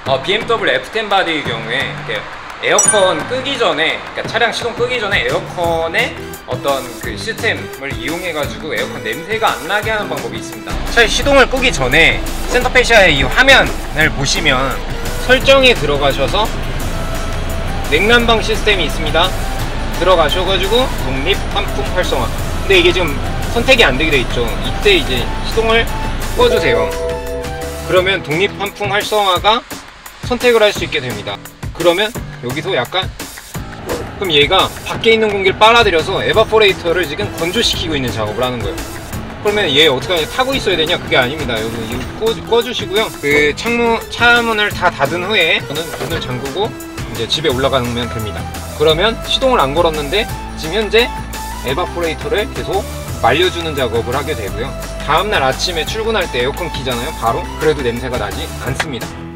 BMW F10 바디의 경우에 이렇게 에어컨 끄기 전에, 그러니까 차량 시동 끄기 전에 에어컨에 어떤 그 시스템을 이용해가지고 에어컨 냄새가 안 나게 하는 방법이 있습니다. 차 시동을 끄기 전에 센터페시아의 이 화면을 보시면 설정에 들어가셔서 냉난방 시스템이 있습니다. 들어가셔가지고 독립 환풍 활성화. 근데 이게 지금 선택이 안 되게 돼 있죠. 이때 이제 시동을 꺼주세요. 그러면 독립 환풍 활성화가 선택을 할 수 있게 됩니다. 그러면 여기서 약간, 그럼 얘가 밖에 있는 공기를 빨아들여서 에바포레이터를 지금 건조시키고 있는 작업을 하는 거예요. 그러면 얘 어떻게 하냐, 타고 있어야 되냐? 그게 아닙니다. 여기 꺼주시고요. 그 차문을 다 닫은 후에 저는 문을 잠그고 이제 집에 올라가면 됩니다. 그러면 시동을 안 걸었는데 지금 현재 에바포레이터를 계속 말려주는 작업을 하게 되고요. 다음날 아침에 출근할 때 에어컨 키잖아요. 바로. 그래도 냄새가 나지 않습니다.